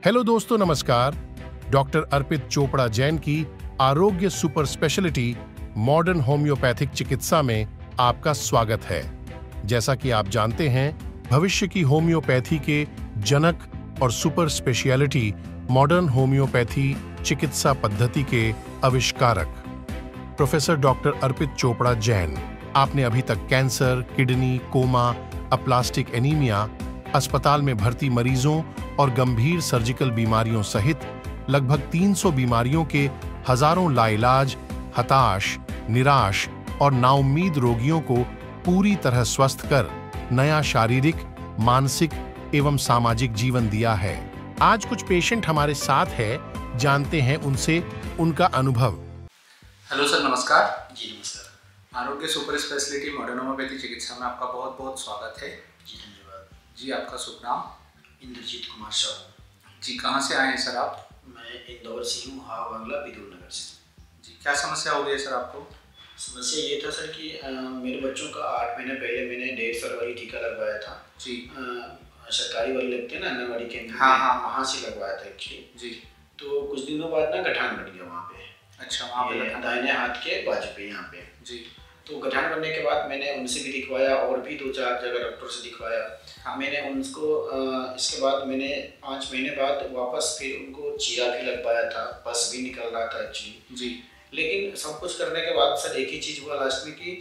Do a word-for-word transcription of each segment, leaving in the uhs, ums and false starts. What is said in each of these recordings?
Hello दोस्तों, नमस्कार। Doctor Arpit Chopra Jain की आरोग्य सुपर स्पेशलिटी मॉडर्न होम्योपैथिक चिकित्सा में आपका स्वागत है। जैसा कि आप जानते हैं, भविष्य की होम्योपैथी के जनक और सुपर स्पेशलिटी मॉडर्न होम्योपैथी चिकित्सा पद्धति के आविष्कारक प्रोफेसर डॉक्टर अर्पित चोपड़ा जैन, आपने अभी तक cancer, kidney, coma, aplastic anaemia, अस्पताल में भर्ती मरीजों और गंभीर सर्जिकल बीमारियों सहित लगभग तीन सौ बीमारियों के हजारों लाइलाज, हताश, निराश और नाउम्मीद रोगियों को पूरी तरह स्वस्थ कर नया शारीरिक, मानसिक एवं सामाजिक जीवन दिया है। आज कुछ पेशेंट हमारे साथ है, जानते हैं उनसे उनका अनुभव। हेलो सर, नमस्कार। जी नमस्कार। आरोग्य सुपर स्पेशलिटी मॉडर्न होम्योपैथी चिकित्सा में आपका बहुत बहुत स्वागत है। जी धन्यवाद। जी, आपका शुभ नाम? इंद्रजीत कुमार साहू। जी, कहाँ से आए हैं सर आप? मैं इंदौर से हूँ, हाव बांग्ला, विदुर नगर से। जी, क्या समस्या हो गई है सर आपको? समस्या ये था सर कि आ, मेरे बच्चों का आठ महीने पहले मैंने डेढ़ फरवरी टीका लगवाया था। जी। आ, सरकारी वाले लगते हैं ना, आंगनबाड़ी केंद्र। हाँ हाँ, वहाँ से लगवाया था एक्चुअली। जी। तो कुछ दिनों बाद ना गठान बन गया वहाँ पे। अच्छा, वहाँ पे दाहिने हाथ के बाजू पे, यहाँ पे। जी। तो गठान बनने के बाद मैंने उनसे भी दिखवाया और भी दो चार जगह डॉक्टर से दिखवाया। हाँ। मैंने उनको इसके बाद मैंने पाँच महीने बाद वापस फिर उनको चीरा भी लगवाया था, पस भी निकल रहा था एक्चुअली। जी। लेकिन सब कुछ करने के बाद सर एक ही चीज़ हुआ लास्ट में कि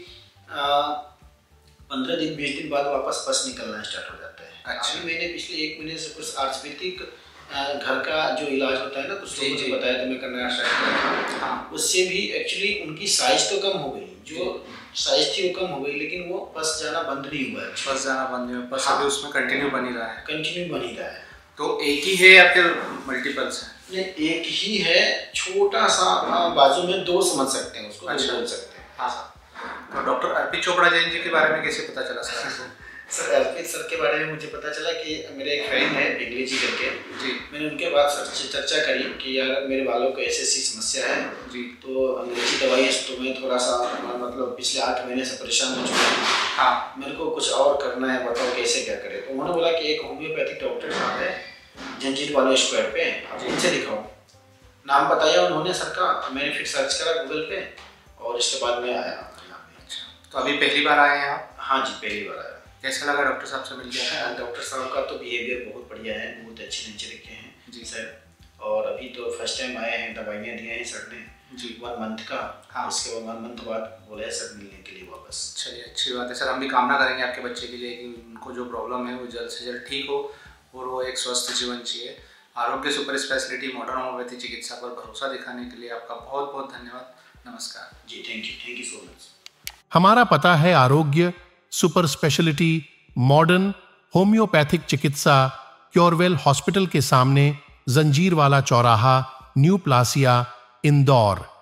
पंद्रह दिन बीस दिन बाद वापस पस निकलना स्टार्ट हो जाता है। अच्छा। अभी मैंने पिछले एक महीने से कुछ आयुर्वेदिक घर का जो इलाज होता है ना, कुछ लोगों ने बताया तो मैं करना स्टार्ट किया। हाँ। उससे भी एक्चुअली उनकी साइज तो कम हो गई, जो साइज थी वो कम हो गई, लेकिन वो पस जाना बंद नहीं हुआ है। पस जाना बंद नहीं हुआ, पस अभी उसमें कंटिन्यू बन ही रहा है। कंटिन्यू बन ही रहा है। तो एक ही है या फिर मल्टीपल्स है? नहीं, एक ही है, छोटा सा बाजू में दो समझ सकते हैं उसको। अच्छा, बोल सकते हैं। हाँ सर। तो डॉक्टर अर्पित चोपड़ा जैन जी के बारे में कैसे पता चला सर आपको? सर अर्पित सर के बारे में मुझे पता चला कि मेरे एक फ्रेंड है बिगली जी करके। जी। मैंने उनके बाद सर से चर्चा करी कि यार मेरे बालों को ऐसी ऐसी समस्या है। जी। तो अंग्रेजी दवाई तो मैं थोड़ा सा मतलब पिछले आठ महीने से परेशान हो चुका हूँ। हाँ। मेरे को कुछ और करना है, बताओ कैसे क्या करें। तो उन्होंने बोला कि एक होम्योपैथिक डॉक्टर साहब है जंजीर वाले स्क्वायर पे, आप इनसे दिखाओ। नाम बताया उन्होंने सर का, मैंने फिर सर्च करा गूगल पे और इसके बाद मैं आया यहाँ पे। अच्छा, तो अभी पहली बार आए हैं आप? हाँ जी, पहली बार आया। कैसा लगा डॉक्टर साहब से मिलकर? डॉक्टर साहब का तो बिहेवियर बहुत बढ़िया है, बहुत अच्छे नेचर के हैं। जी सर। और अभी तो फर्स्ट टाइम आए हैं, दवाइयाँ दी हैं सर ने। जी। वन मंथ का। हाँ। उसके बाद वन मंथ बाद बोला है सर मिलने के लिए वापस। चलिए, अच्छी बात है सर। हम भी कामना करेंगे आपके बच्चे के लिए कि उनको जो प्रॉब्लम है वो जल्द से जल्द ठीक हो और वो एक स्वस्थ जीवन जिए। आरोग्य सुपर स्पेशलिटी मॉडर्न होम्योपैथी चिकित्सा पर भरोसा दिखाने के लिए आपका बहुत बहुत धन्यवाद। नमस्कार। जी, thank you, thank you so much. हमारा पता है आरोग्य सुपर स्पेशलिटी मॉडर्न होम्योपैथिक चिकित्सा, क्योरवेल हॉस्पिटल के सामने, जंजीर वाला चौराहा, न्यू प्लासिया, इंदौर।